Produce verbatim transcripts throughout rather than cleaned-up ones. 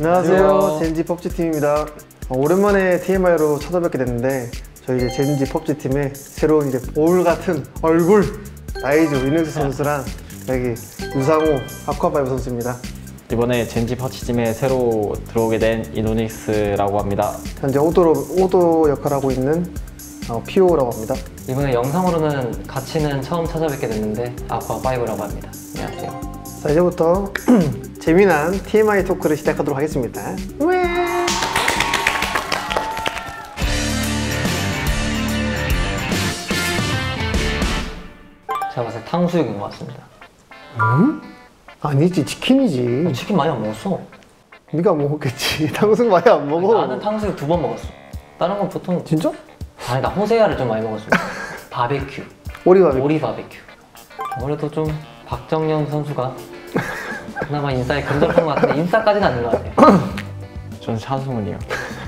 안녕하세요. 젠지 펍지 팀입니다. 어, 오랜만에 티엠아이로 찾아뵙게 됐는데 저희 이제 젠지 펍지 팀의 새로운 이제 볼 같은 얼굴 나이즈 위너스 선수랑 여기 유상호 아쿠아파이브 선수입니다. 이번에 젠지 펍지 팀에 새로 들어오게 된 이노닉스라고 합니다. 현재 오도로, 오도 역할하고 있는 어, 피오라고 합니다. 이번에 영상으로는 같이는 처음 찾아뵙게 됐는데 아쿠아파이브라고 합니다. 안녕하세요. 자, 이제부터 재미난 티엠아이 토크를 시작하도록 하겠습니다. 제가 봤을 때 탕수육인 것 같습니다. 음? 아니지, 치킨이지. 치킨 많이 안 먹었어. 네가 안 먹었겠지. 탕수육 많이 안 먹어. 아니, 나는 탕수육 두 번 먹었어. 다른 건 보통 진짜? 아니, 나 호세야를 좀 많이 먹었어. 바베큐, 오리 바베큐. 오리 바베큐. 아무래도 좀 박정현 선수가 그나마 인싸에 근접한 것 같은데 인싸까지는 아닌 것 같아요. 전 차승훈이요.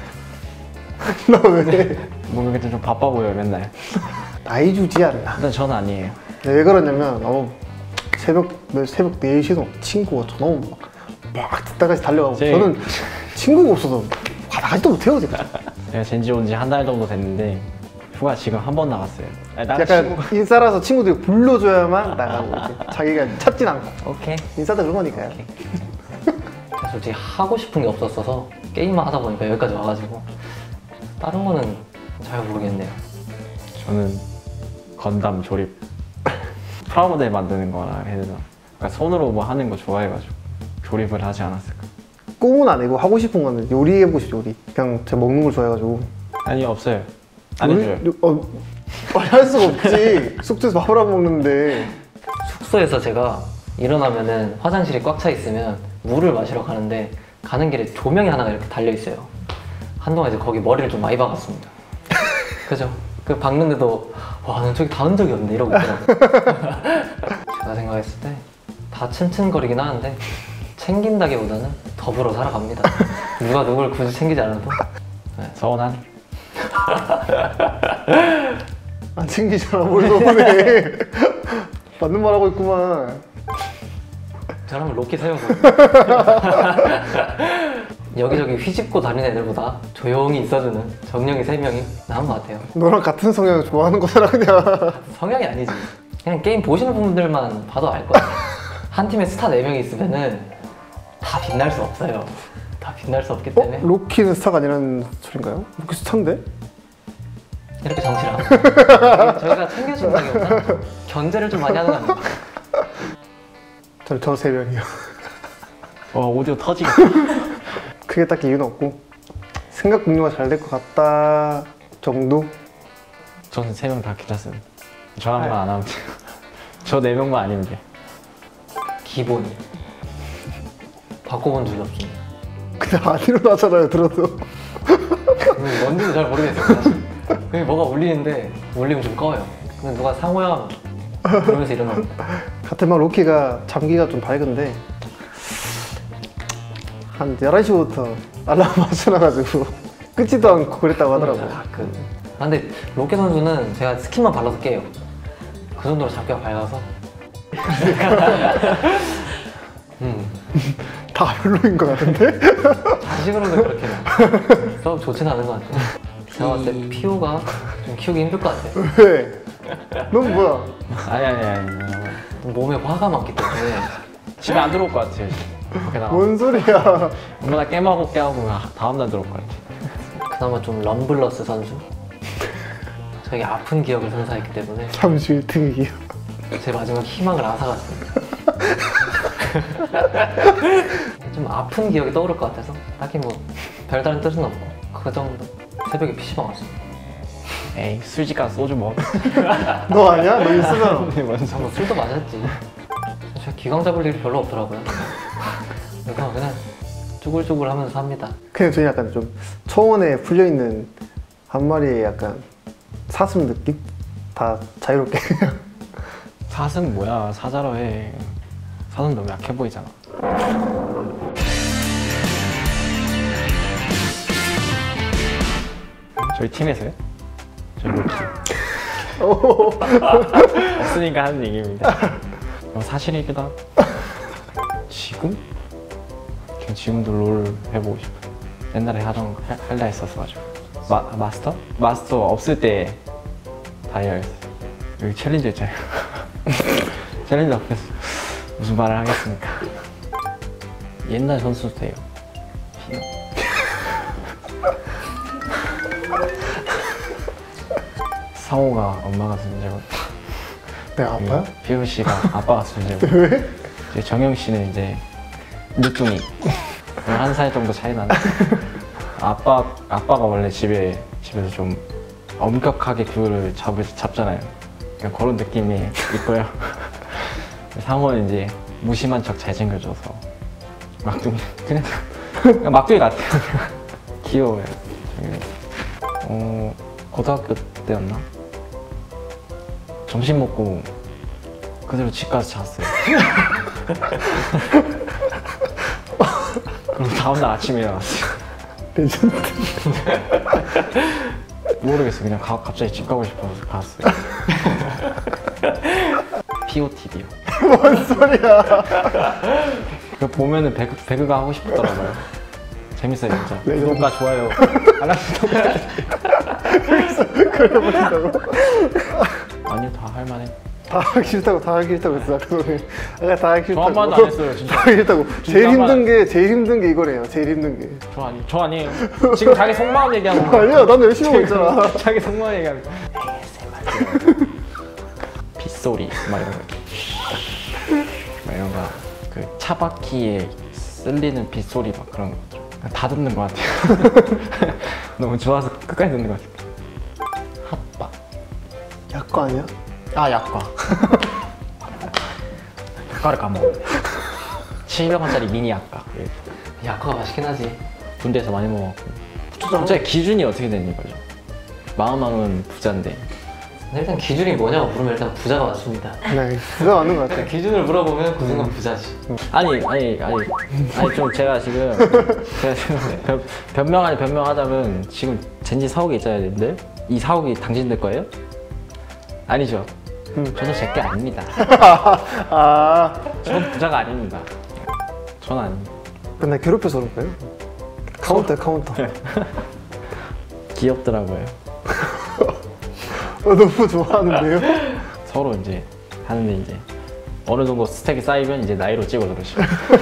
너 왜? 뭔가 좀 바빠 보여요 맨날. 나이 주지 않나. 일단 전 아니에요. 네, 왜 그러냐면 어, 새벽 새벽 네 시도 친구가 전화 오면 막, 막 듣다까지 달려가고 제... 저는 친구가 없어서 가지도 못해요 지금. 제가 젠지 온 지 한 달 정도 됐는데 휴가 지금 한 번 나갔어요. 아니, 약간 친구가... 인싸라서 친구들이 불러줘야만 나가고 이제 자기가 찾진 않고. 오케이. 인싸도 그런 거니까요. 오케이. 솔직히 하고 싶은 게 없었어서 게임만 하다 보니까 여기까지 와가지고 다른 거는 잘 모르겠네요. 저는 건담 조립 프라모델 만드는 거라 해야 되나. 그러니까 손으로 뭐 하는 거 좋아해가지고 조립을 하지 않았을까. 꿈은 아니고 하고 싶은 거는 요리해보고 싶죠. 요리. 그냥 제가 먹는 걸 좋아해가지고. 아니 없어요. 안 해줘요. 어, 할 수가 없지. 숙소에서 밥을 안 먹는데. 숙소에서 제가 일어나면은 화장실이 꽉 차 있으면 물을 마시러 가는데 가는 길에 조명이 하나가 이렇게 달려 있어요. 한동안 이제 거기 머리를 좀 많이 박았습니다. 그죠? 그 박는데도 와, 난 저기 닿은 적이 없네 이러고 있더라고요. 제가 생각했을 때 다 츤츤거리긴 하는데 챙긴다기보다는 더불어 살아갑니다. 누가 누굴 굳이 챙기지 않아도. 네. 서운하네. 안 챙기잖아. 뭘 서운해. 맞는 말 하고 있구만. 저라면 로키 세우고 여기저기 휘집고 다니는 애들보다 조용히 있어주는 정령이 세 명이 나은 것 같아요. 너랑 같은 성향을 좋아하는 거잖아 그냥. 성향이 아니지. 그냥 게임 보시는 분들만 봐도 알 거야. 한 팀에 스타 네 명이 있으면은 다 빛날 수 없어요. 다 빛날 수 없기 때문에. 어? 로키는 스타가 아니라는 소린가요? 로키 스타인데? 이렇게 정치를 하고 저희가 챙겨준다기보다 견제를 좀 많이 하는 거 아닙니까? 저는 저 세 명이요. 와 오디오 터지겠다. 크게 딱히 이유는 없고 생각 공유가 잘 될 것 같다 정도? 저는 세 명 다 괜찮습니다. 저 한 번 안 하면 돼요. 저 네 명만 아니면 돼요. 기본이 바꿔본 적이 없습니다. 그냥 안 일어나잖아요 들어도. 뭔지도 잘 모르겠어요 사실. 그게 뭐가 울리는데 울리면 좀 꺼요. 근데 누가 상호야 그러면서 일어납니다. 같은 말 로키가 잠기가 좀 밝은데 한 열한 시부터 알람 맞춰놔가지고 끄지도 않고 그랬다고 하더라고요. 가끔. 아, 근데 로키 선수는 제가 스킨만 발라서 깨요. 그 정도로 잡기가 밝아서. 음. 다 별로인 것 같은데? 자식으로는 그렇게 썩 좋진 않은 것 같아요. 제가 봤을 때 피오가 좀 키우기 힘들 것 같아요. 왜? 넌 뭐야? 아니 아니 아니. 몸에 화가 많기 때문에 집에 안 들어올 것 같아요. 밖에 나가. 뭔 소리야? 얼마나 깨마고 깨하고 다음날 들어올 것 같아요. 그나마 좀 럼블러스 선수. 저에게 아픈 기억을 선사했기 때문에 잠시 일 등이기요. 제 마지막 희망을 앗아갔습니다. 좀 아픈 기억이 떠오를 것 같아서 딱히 뭐 별다른 뜻은 없고 그 정도. 새벽에 피시방 왔습니다. 에이 술집 가서 소주 먹어. 너 아니야? 너 있으면 뭐 술도 마셨지. 제가 기강 잡을 일이 별로 없더라고요. 그래서 그냥 쭈글쭈글 하면서 삽니다. 그냥 저희 약간 좀 초원에 풀려있는 한 마리의 약간 사슴 느낌? 다 자유롭게 그냥. 사슴 뭐야 사자로 해. 사슴 너무 약해 보이잖아. 저희 팀에서요? 저희 로키. 없으니까 하는 얘기입니다. 뭐 사실이기도 하고. 지금? 전 지금도 롤 해보고 싶어요. 옛날에 하던 거 할- 할라 했었어가지고. 마, 마스터? 마스터 없을 때 다이어였어요. 여기 챌린저 있잖아요. 챌린저 앞에서 무슨 말을 하겠습니까? 옛날 선수 돼요. 상호가 엄마가 순재고 내가 아파요? 피우 씨가 아빠가 순재고 왜? 이제 정영 씨는 이제 늦둥이 한 살 정도 차이 나는 아빠 아빠가 원래 집에 집에서 좀 엄격하게 귤을 잡, 잡잖아요. 그냥 그런 느낌이 있고요. 상호는 이제 무심한 척 잘 챙겨줘서 막둥이 그냥, 그냥 막둥이 같아요. 귀여워요. 정영이. 어 고등학교 때였나? 점심 먹고 그대로 집 가서 잤어요. 그럼 다음날 아침에 일어났어요. 레전드. 모르겠어요. 그냥 가, 갑자기 집 가고 싶어서 갔어요. 피오티비요. 뭔 소리야? 그 보면은 배그, 배그가 하고 싶더라고요. 재밌어요 진짜. 네, 구독과 좋아요 알람도 그래버린다고? 아니요 다 할만해. 다 하기 싫다고 다 하기 싫다고 했어. 아까 전에. 아까 다 하기 저 싫다고. 한 번도 안 했어요 진짜. 다 하기 싫다고. 제일 한 번- 힘든 게 제일 힘든 게 이거래요. 제일 힘든 게. 저 아니 저 아니에요. 지금 자기 속마음 얘기하는 거. 아니야, 나는 열심히 하고 있잖아. 자기 속마음 얘기하는 거. 빗소리 막 이런 거. 막 이런 거. 그 차바퀴에 쓸리는 빗소리 막 그런 거. 다 듣는 것 같아요. 너무 좋아서 끝까지 듣는 것 같아요. 핫바. 약과 아니야? 아 약과. 약과를 까먹었네. 칠백 원짜리 미니 약과. 약과가 맛있긴 하지. 군대에서 많이 먹었고. 부추잖아. 진짜 기준이 어떻게 되는 거죠? 마음마음은 부자인데. 근데 일단 기준이 뭐냐고 물으면 일단 부자가 맞습니다. 네, 그거 맞는 것 같아. 일단 기준을 물어보면 그 순간 부자지. 아니 아니 아니 아니 좀 제가 지금 제가 지금 변, 변명 아니 변명하자면 지금 젠지 사옥이 있어야 되는데 이 사옥이 당신들 거예요? 아니죠. 음. 저도 제게 아닙니다. 아, 전 부자가 아닙니다. 전 아닙니다. 맨날 괴롭혀서 그런 거예요? 카운터, 카운터. 귀엽더라고요. 어, 너무 좋아하는데요? 서로 이제 하는데 이제 어느 정도 스택이 쌓이면 이제 나이로 찍어 들으시고.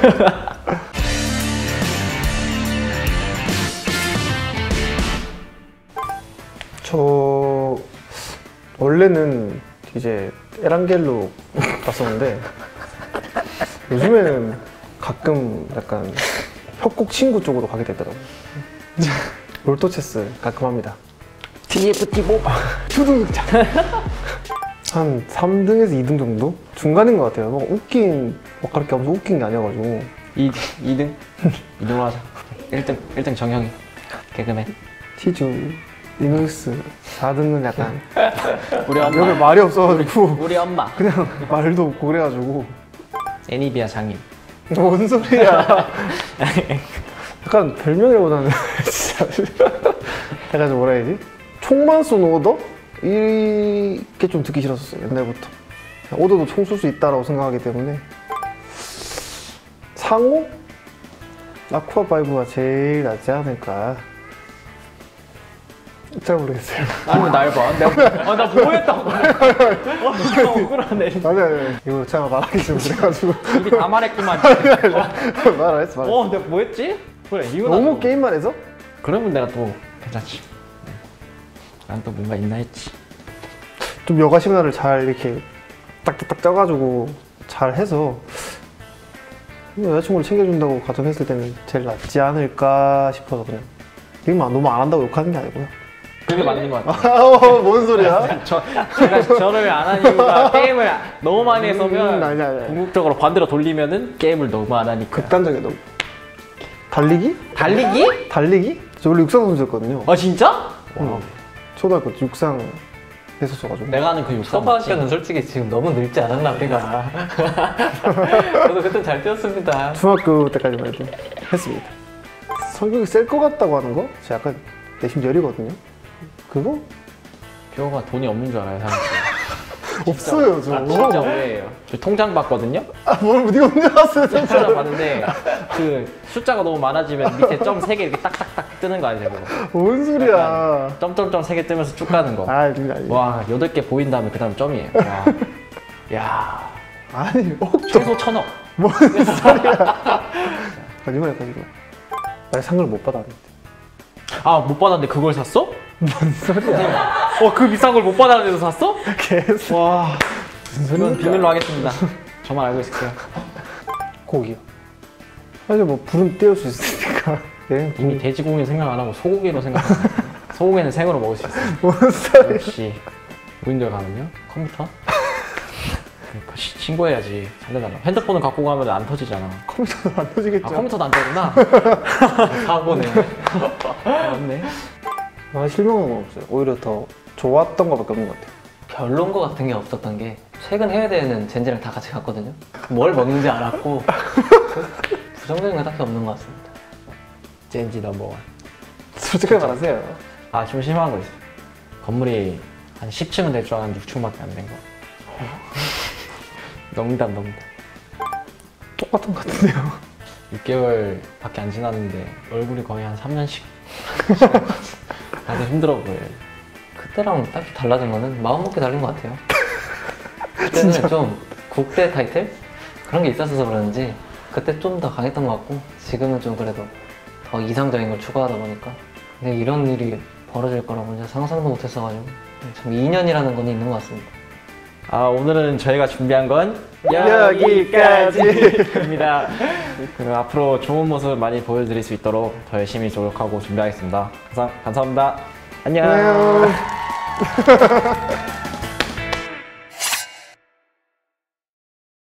저 원래는 이제 에란겔로 봤었는데 요즘에는 가끔 약간 협곡 친구 쪽으로 가게 되더라고요. 롤토체스 가끔 합니다. 티에프티 모바. 초등극장. 한 삼 등에서 이 등 정도? 중간인 것 같아요. 막 웃긴, 막 그렇게 엄청 웃긴 게 아니어가지고. 이 등? 이 등으로 하자. 일 등, 일 등 정형이. 개그맨. 티주, 리눅스, 사 등은 약간 우리 엄마. 여기 말이 없어가지고 우리 엄마. 그냥 말도 없고 그래가지고 애니비아 장인. 뭔 소리야. 약간 별명이라보다는 진짜 약간 좀 뭐라 해야지? 총만 쏜 오더? 이게 좀 듣기 싫었었어요 옛날부터. 오더도 총 쏠 수 있다라고 생각하기 때문에 상호? 아쿠아 바이브가 제일 낫지 않을까. 잘 모르겠어요. 아니 날 봐. 내가 아, 나 뭐했다고. 어, 진짜 억울하네. 아니 아니 이거 제가 말하기 좀 그래가지고 입이 다 말했구만. 말 안 했어 말. 어, 내가 뭐했지? 그래 이거 너무 나도. 게임만 해서? 그러면 내가 또 괜찮지. 난 또 뭔가 있나 했지. 좀 여가 시간을 잘 이렇게 딱딱딱 짜가지고 잘 해서 여자친구를 챙겨준다고 가정했을 때는 제일 낫지 않을까 싶어서 그냥. 이거 너무 안 한다고 욕하는 게 아니고요. 그게 맞는 것 같아. 어, 뭔 소리야? 저, 제가 저를 안 하는 이유가 게임을 너무 많이 했으면 음, 아니, 아니, 아니. 궁극적으로 반대로 돌리면은 게임을 너무 안 하니까. 극단적이야 너무. 달리기? 달리기? 달리기? 저 원래 육상 선수였거든요. 아 진짜? 응. 초등학교 때 육상 했었어가지고. 내가 아는 그 육상 서브 맞지? 학교는 솔직히 지금 너무 늙지 않았나 우리가. 저도 그때 잘 뛰었습니다. 중학교 때까지만 해도 했습니다. 성격이 셀 것 같다고 하는 거? 제가 약간 내심 열이거든요. 그거? 표가 돈이 없는 줄 알아요 사람들이. 없어요 저. 아, 진짜 오해예요. 저 통장 봤거든요. 아뭘 네가 언제 왔어요 진짜. 통장 봤는데 그 숫자가 너무 많아지면 밑에 점 세 개 이렇게 딱딱딱 뜨는 거 아니세요? 그거? 뭔 소리야. 점점점 세 개 뜨면서 쭉 가는 거. 아 이거 아니. 와, 여덟 개 보인 다음에 그 다음 점이에요. 와. 야, 아니 어 최소 천억. 거짓말 거짓말. 나 상을 못 받았는데. 아, 못 받았는데 그걸 샀어? 뭔 소리야. 어, 그 비싼 걸 못 받았는데도 샀어? 개소. 와, 무슨 이건 소리야. 비밀로 하겠습니다. 저만 알고 있을게요. 고기요. 사실 뭐 불은 떼울 수 있으니까. 얘는 이미 돼지고기 생각 안 하고 소고기로 생각하는 소고기는 생으로 먹을 수 있어요. 뭔 소리야. 역시 무인도에 가면요? 컴퓨터? 그러니까 시- 신고해야지. 살려달라. 핸드폰을 갖고 가면 안 터지잖아. 컴퓨터도 안 터지겠죠. 아, 컴퓨터도 안 되구나. 사고네. 맞네. 아, 실망한 건 없어요. 오히려 더 좋았던 것밖에 없는 것 같아요. 별론 거 같은 게 없었던 게 최근 해외대회는 젠지랑 다 같이 갔거든요. 뭘 먹는지 알았고 부정적인 건 딱히 없는 것 같습니다. 젠지 넘버원. 솔직하게 말하세요. 아, 좀 심한 거 있어요. 건물이 한 십 층은 될 줄 알았는데 육 층밖에 안 된 거. 농담, 농담. 똑같은 것 같은데요. 육 개월밖에 안 지났는데 얼굴이 거의 한 삼 년씩. 다들 힘들어 보여요. 그때랑 딱히 달라진 거는 마음먹기 다른 것 같아요. 그때는 좀 국대 타이틀? 그런 게 있었어서 그런지 그때 좀 더 강했던 것 같고 지금은 좀 그래도 더 이상적인 걸 추구하다 보니까 근데 이런 일이 벌어질 거라고 진짜 상상도 못했어가지고 참 인연이라는 건 있는 것 같습니다. 아, 오늘은 저희가 준비한 건 여기까지. 여기까지입니다. 그리고 앞으로 좋은 모습 많이 보여드릴 수 있도록 더 열심히 노력하고 준비하겠습니다. 감사, 감사합니다. 안녕. 안녕.